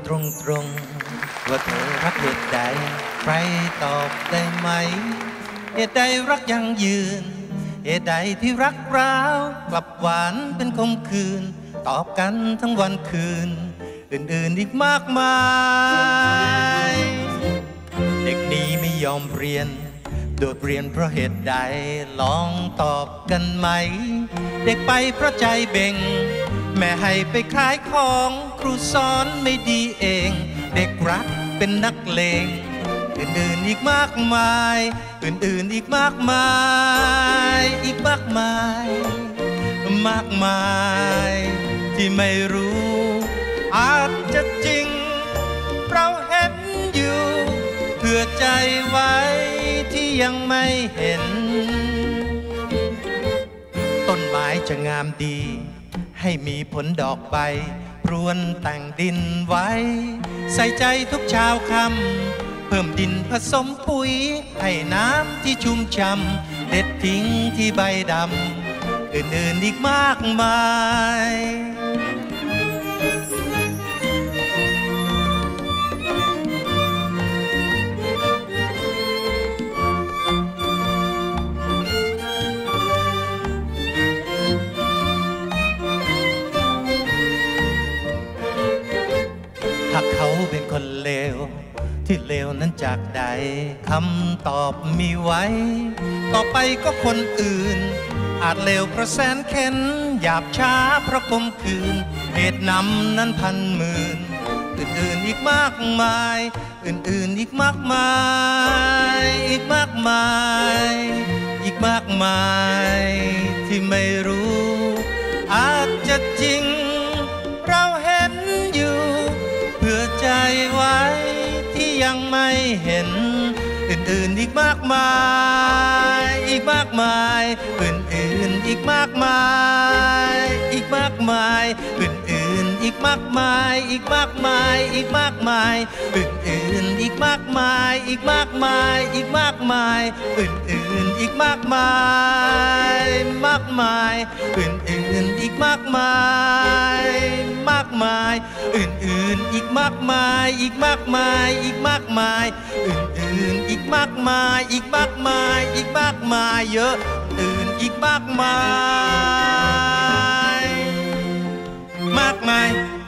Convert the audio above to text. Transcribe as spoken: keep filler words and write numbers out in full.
รงตรงว่าเธอรักเหตุใดใครตอบได้ไหมเหตุใดรักยังยืนเหตุใดที่รักร้าวกลับหวานเป็นคมคืนตอบกันทั้งวันคืนอื่นๆอีกมากมายเด็กนี้ไม่ยอมเรียนโดดเรียนเพราะเหตุใดลองตอบกันไหมเด็กไปเพราะใจเบ่งแม่ให้ไปขายของครูสอนไม่ดีเองเด็กรักเป็นนักเลงอื่นๆอีกมากมายอื่นๆอีกมากมายอีกมากมายมากมายที่ไม่รู้อาจจะจริงเราเห็นอยู่เพื่อใจไว้ที่ยังไม่เห็นต้นไม้จะงามดีให้มีผลดอกใบพรวนแต่งดินไว้ใส่ใจทุกเช้าค่ำเพิ่มดินผสมปุ๋ยให้น้ำที่ชุ่มช่ำเด็ดทิ้งที่ใบดำอื่นๆอีกมากมายหากเขาเป็นคนเลวที่เลวนั้นจากใดคำตอบมีไว้ต่อไปก็คนอื่นอาจเลวเพราะแสนเข็นหยาบช้าเพราะคมคืนเหตุนำนั้นพันหมื่นอื่นๆอีกมากมายอื่นๆอีกมากมายอีกมากมายอีกมากมายที่ไม่รู้อาจจะจริงเราเห็นอยู่เพื่อใจไว้ที่ยังไม่เห็นอื่นๆอีกมากมายอีกมากมายอื่นๆอีกมากมายอีกมากมายอื่นๆอีกมากมายอีกมากมายอีกมากมายอื่นๆอีกมากมายอีกมากมายอีกมากมายอื่นๆอีกมากมายมากมายอื่นๆอีกมากมายมากมายอื่นๆอีกมากมายอีกมากมายอีกมากมายอื่นๆอีกมากมายอีกมากมายอีกมากมายเยอะอื่นอีกมากมายมากมาย